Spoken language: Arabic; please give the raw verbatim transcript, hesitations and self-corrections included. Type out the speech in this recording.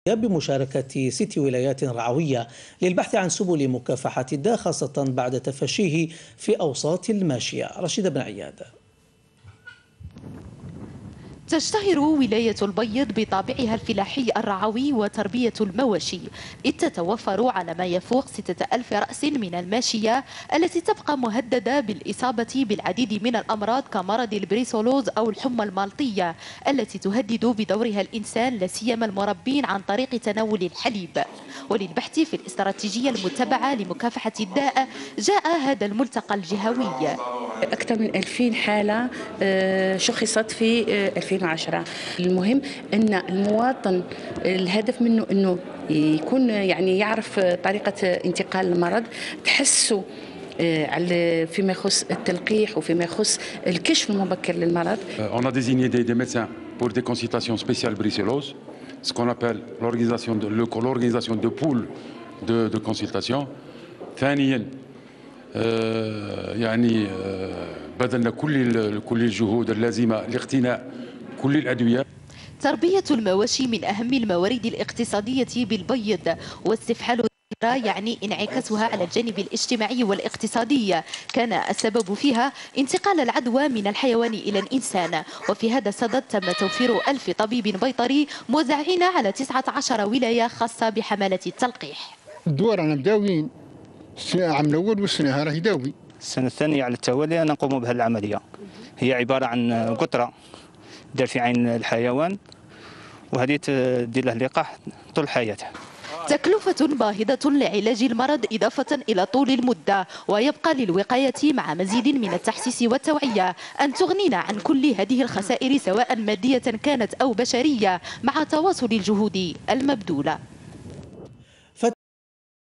بمشاركة ست ولايات رعوية للبحث عن سبل مكافحة الداء، خاصة بعد تفشيه في أوساط الماشية. رشيد بن عياد. تشتهر ولاية البيض بطابعها الفلاحي الرعوي وتربية المواشي، إذ تتوفر على ما يفوق ستة ألف رأس من الماشية التي تبقى مهددة بالإصابة بالعديد من الأمراض كمرض البريسولوز أو الحمى المالطية التي تهدد بدورها الإنسان لا سيما المربين عن طريق تناول الحليب. وللبحث في الاستراتيجية المتبعة لمكافحة الداء جاء هذا الملتقى الجهوي. أكثر من ألفين حالة شخصت في ألفين وعشرة. المهم أن المواطن الهدف منه أنه يكون يعني يعرف طريقة انتقال المرض، تحسوا فيما يخص التلقيح وفيما يخص الكشف المبكر للمرض. On a désigné des, des médecins pour des consultations spéciales brucellose, ce qu'on appelle l'organisation de l'organisation de pools de, de consultation. ثانيا يعني بذلنا كل كل الجهود اللازمه لاقتناء كل الادويه. تربية المواشي من أهم الموارد الاقتصادية بالبيض، واستفحال يعني انعكاسها على الجانب الاجتماعي والاقتصادي كان السبب فيها انتقال العدوى من الحيوان إلى الإنسان. وفي هذا الصدد تم توفير ألف طبيب بيطري موزعين على تسعة عشر ولاية خاصة بحملة التلقيح. الدور رانا مداويين العام الأول والسنة راهي داوي. السنة الثانية على التوالي نقوم بهذه العملية، هي عبارة عن قطرة دار في عين الحيوان وهذه تدير له لقاح طول حياته. تكلفة باهظة لعلاج المرض إضافة إلى طول المدة، ويبقى للوقاية مع مزيد من التحسيس والتوعية أن تغنينا عن كل هذه الخسائر سواء مادية كانت أو بشرية، مع تواصل الجهود المبذولة.